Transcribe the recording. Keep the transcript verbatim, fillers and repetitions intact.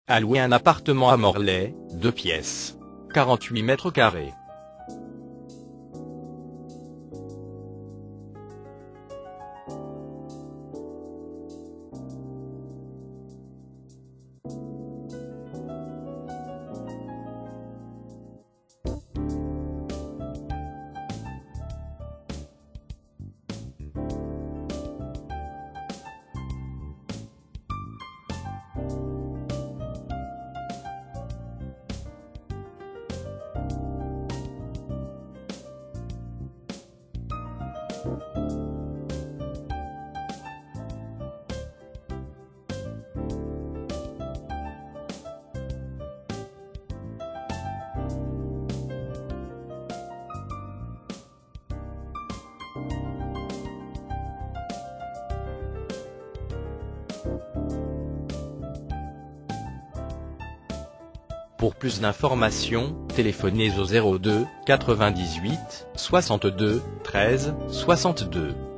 à louer un appartement à Morlaix, deux pièces, quarante-huit mètres carrés. Pour plus d'informations, téléphonez au zéro deux quatre-vingt-dix-huit soixante-deux treize soixante-deux.